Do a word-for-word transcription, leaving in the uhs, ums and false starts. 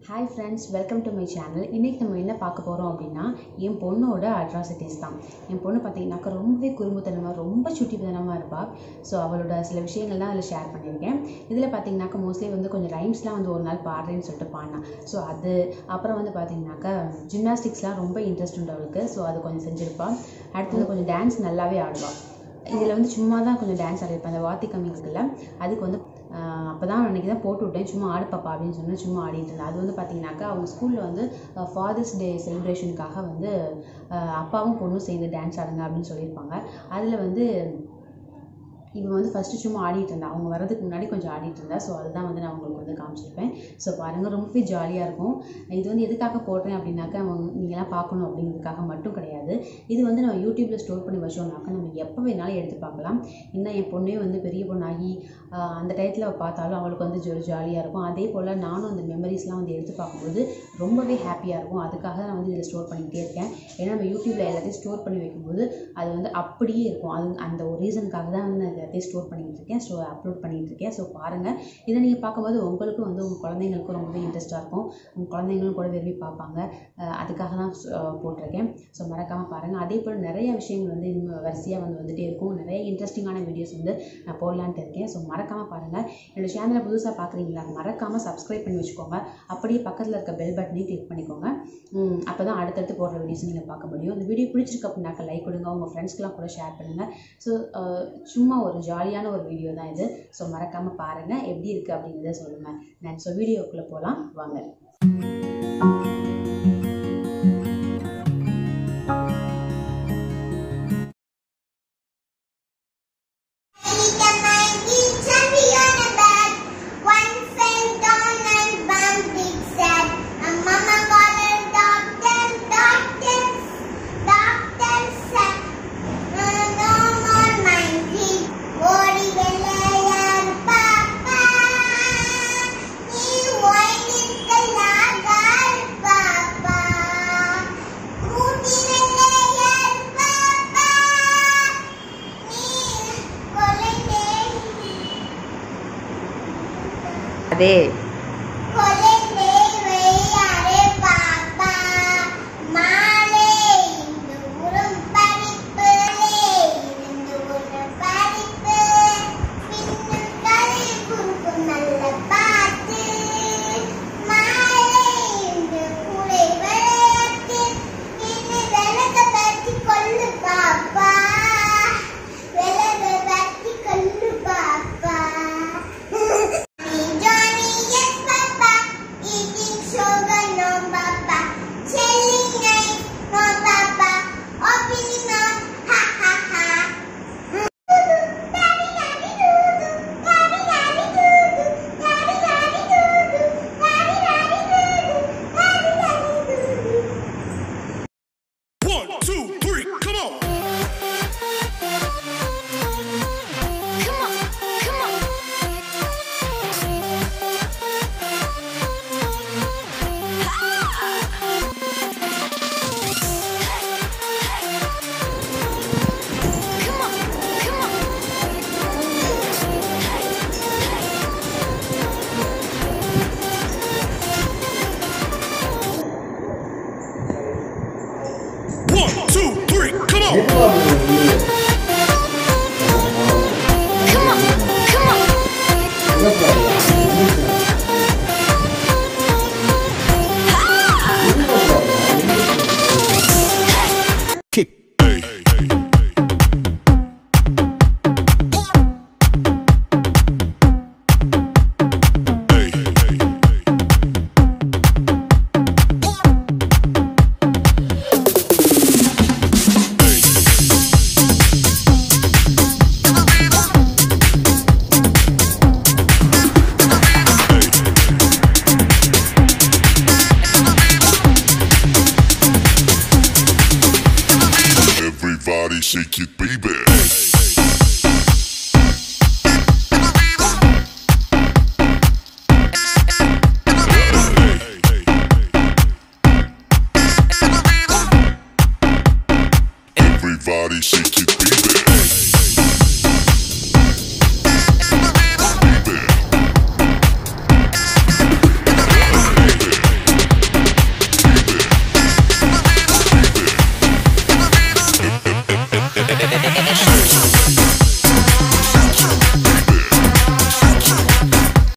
Hi friends, welcome to my channel. இன்னைக்கு நம்ம என்ன பார்க்க போறோம் அப்படினா என் பொண்ணோட அட்ராசிட்டிஸ் தான். என் பொண்ணு பாத்தீங்கன்னா ரொம்பவே குறும்புத்தனமா ரொம்ப சுட்டித்தனமா இருப்பா. சோ அவளோட சில விஷயங்கள்லாம் அதுல ஷேர் பண்ணிருக்கேன். இதுல பாத்தீங்கன்னா மோஸ்ட்லி வந்து கொஞ்சம் ரைம்ஸ்லாம் வந்து ஒரு நாள் பாடுறேன்னு சொல்லிட்டு பாடினா. சோ அது அப்புறம் வந்து பாத்தீங்கன்னா ஜிம்னாஸ்டிக்ஸ்லாம் ரொம்ப இன்ட்ரெஸ்ட் உண்டு அவளுக்கு. சோ அது கொஞ்சம் செஞ்சிருப்பா. அடுத்து கொஞ்சம் டான்ஸ் நல்லாவே ஆடுவா. இதில் வந்து சும்மா தான் கொஞ்சம் டான்ஸ் ஆடிருப்பேன். அந்த வாத்தி கம்மி இருக்குல்ல அதுக்கு வந்து அப்போ தான் அன்றைக்கி தான் போட்டு விட்டேன். சும்மா ஆடு பாப்பா அப்படின்னு சொன்னால் சும்மா ஆடிட்டு இருந்தேன். அது வந்து பார்த்தீங்கன்னாக்கா அவங்க ஸ்கூலில் வந்து ஃபாதர்ஸ் டே செலிப்ரேஷனுக்காக வந்து அப்பாவும் பொண்ணும் சேர்ந்து டான்ஸ் ஆடுங்க அப்படின்னு சொல்லியிருப்பாங்க. அதில் வந்து இவன் வந்து ஃபஸ்ட்டு சும்மா ஆடிட்டு இருந்தா. அவங்க வரதுக்கு முன்னாடி கொஞ்சம் ஆடிட்டு இருந்தா. ஸோ அதுதான் வந்து நான் உங்களுக்கு வந்து காமிச்சிருப்பேன். ஸோ பாருங்கள், ரொம்பவே ஜாலியாக இருக்கும். இது வந்து எதுக்காக போடுறேன் அப்படின்னாக்கா அவங்க நீங்களாம் பார்க்கணும் அப்படிங்கிறதுக்காக மட்டும் கிடையாது. இது வந்து நம்ம யூடியூப்பில் ஸ்டோர் பண்ணி வச்சோம்னாக்கா நம்ம எப்போ வேணாலும் எடுத்து பார்க்கலாம். இன்னும் என் பொண்ணே வந்து பெரிய பொண்ணாகி அந்த டயத்தில் பார்த்தாலும் அவளுக்கு வந்து ஜோ ஜாலியாக இருக்கும். அதே போல் நானும் அந்த மெமரிஸ்லாம் வந்து எடுத்து பார்க்கும்போது ரொம்பவே ஹாப்பியாக இருக்கும். அதுக்காக நான் வந்து இதில் ஸ்டோர் பண்ணிக்கிட்டே இருக்கேன். ஏன்னா நம்ம யூடியூப்பில் எல்லாத்தையும் ஸ்டோர் பண்ணி வைக்கும்போது அது வந்து அப்படியே இருக்கும். அது அந்த ஒரு ரீசனுக்காக தான் வந்து நான் எல்லாத்தையும் ஸ்டோர் பண்ணிகிட்டு இருக்கேன். ஸோ அப்லோட் பண்ணிகிட்டு இருக்கேன். ஸோ பாருங்கள், இதை நீங்கள் பார்க்கும்போது உங்களுக்கும் வந்து உங்கள் குழந்தைங்களுக்கும் ரொம்பவே இன்ட்ரெஸ்ட்டாக இருக்கும். உங்கள் குழந்தைங்களும் கூட விரும்பி பார்ப்பாங்க. அதுக்காக தான் போட்டிருக்கேன். ஸோ மறக்காமல் பாருங்கள். அதே போல் நிறைய விஷயங்கள் வந்து இன்னும் வரிசையாக வந்து வந்துகிட்டே இருக்கும். நிறைய இன்ட்ரெஸ்டிங்கான வீடியோஸ் வந்து நான் போடலான்ட்டு இருக்கேன். ஸோ மறக்காமல் பாருங்கள். என்னோடய சேனலை புதுசாக பார்க்குறீங்களா, மறக்காமல் சப்ஸ்கிரைப் பண்ணி வச்சுக்கோங்க. அப்படியே பக்கத்தில் இருக்க பெல் பட்டனையும் கிளிக் பண்ணிக்கோங்க. அப்போ தான் அடுத்தடுத்து போடுற வீடியோஸ் நீங்கள் பார்க்க முடியும். இந்த வீடியோ பிடிச்சிருக்கு அப்படின்னாக்க லைக் கொடுங்க. உங்கள் ஃப்ரெண்ட்ஸ்க்கெலாம் கூட ஷேர் பண்ணுங்கள். ஸோ சும்மா ஒரு ஜாலியான ஒரு வீடியோ தான் இது. ஸோ மறக்காமல் பாருங்கள், எப்படி இருக்குது அப்படிங்கிறத சொல்லுங்கள். நான் ஸோ வீடியோக்குள்ளே போகலாம் வாங்க. அதே shake it, baby. Everybody shake it, baby. Baby. baby.